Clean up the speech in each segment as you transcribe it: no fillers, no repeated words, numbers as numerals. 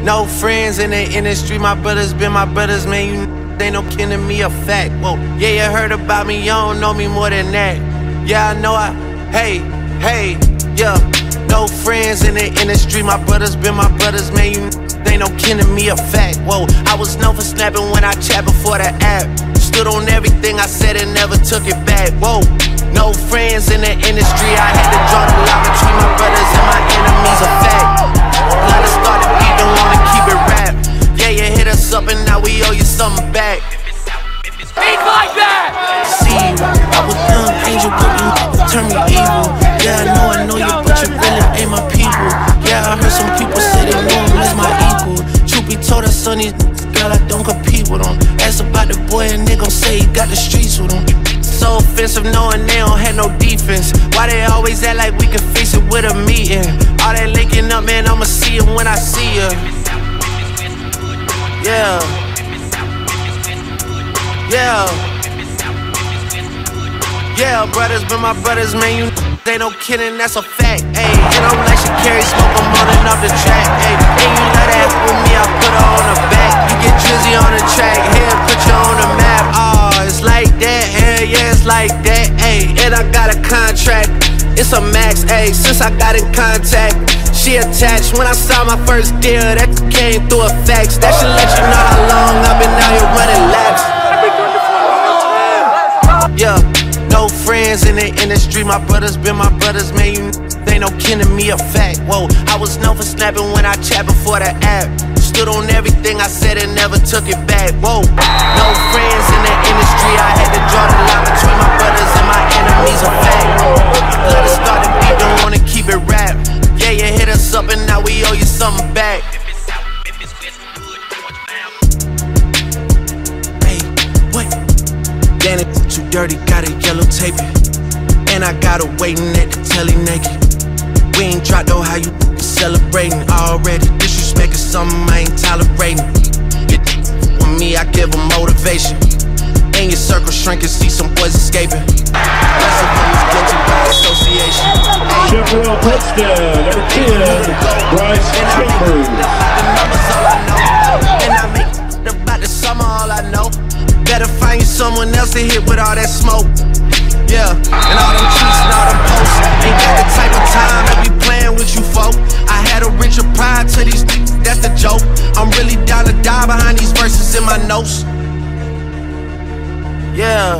No friends in the industry, my brothers been my brothers, man. You ain't no kin to me, a fact. Whoa, yeah, you heard about me, you don't know me more than that. Yeah, I know hey, yeah. No friends in the industry, my brothers been my brothers, man. You ain't no kin to me, a fact. Whoa, I was known for snapping when I chat before the app. Stood on everything I said and never took it back. Whoa, no friends in the industry, I had to draw the line between my brothers and my enemies, a fact. Let us start the beat, don't wanna keep it rap. Yeah, you hit us up and now we owe you something back. Speak like that! See you, I was young angel, but you turn me evil. Yeah, I know you, but you really ain't my people. Yeah, I heard some people say they know him as my equal. Truth be told, that son, these girl, I don't compete with them. Ask about the boy and they gon' say he got the streets with him. So offensive knowing they don't have no defense. Why they always act like we can fix it with a meeting? All that linking up, man, I'ma see it when I see ya. Yeah. Yeah, brothers been my brothers, man, you they no kidding, that's a fact, ayy. And I'm like she carry smoke, I'm running off the track, ayy. And you let that with me, I put her on the back. You get Drizzy on the track, here, put you on the map. Oh, it's like that, hell yeah, it's like that, ayy. And I got a contract, it's a max, ayy. Since I got in contact, she attached. When I saw my first deal, that came through a fax. That should let you know how long I've been out here running laps. Yeah, no friends in the industry, my brothers been my brothers, man. You ain't no kin to me, a fact. Whoa, I was known for snapping when I chat before the app. Stood on everything I said and never took it back. Whoa, no friends in the industry, I had to draw the line between my brothers and my enemies, a fact. Let us start the beat, don't wanna keep it rap. Yeah, you hit us up and now we owe you something back. Hey, what? Damn it, too dirty, gotta yellow tape it. And I got her waiting at the telly naked. We ain't dropped though, how you celebrating already? Disrespect is something I ain't tolerating. With me, I give them motivation. In your circle shrinking, see some boys escaping. Rest of them is guilty by association. Chevrolet touchdown, number 10, Bryce Chambers. And I make about the summer all I know. Better find you someone else to hit with all that smoke. Yeah, and all them tweets and all them posts. Ain't got the type of time to be playing with you folk. I had a richer pride to these that's the joke. I'm really down to die behind these verses in my notes. Yeah.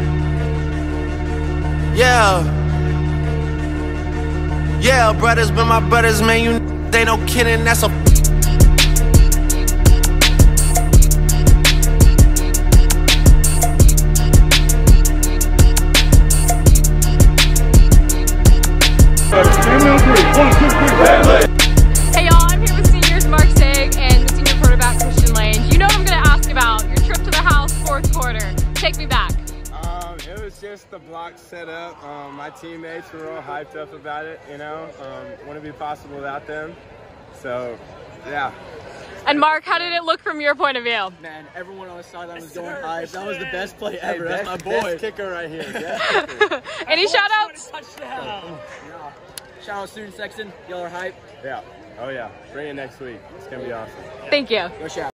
Yeah, brothers been my brothers, man. You ain't no kidding, that's a Hey y'all, I'm here with seniors Mark Sig and the senior quarterback Christian Lane. You know what I'm going to ask about, your trip to the house, fourth quarter. Take me back. It was just the block set up. My teammates were all hyped up about it, you know. Wouldn't be possible without them. So, yeah. And Mark, how did it look from your point of view? Man, everyone on the sideline was going hype. That was the best play ever. That's my boy. Best kicker right here. Any shout outs? Shout out Student Sexton. Y'all are hype. Yeah. Oh yeah. Bring it next week. It's gonna be awesome. Thank you. Go shout.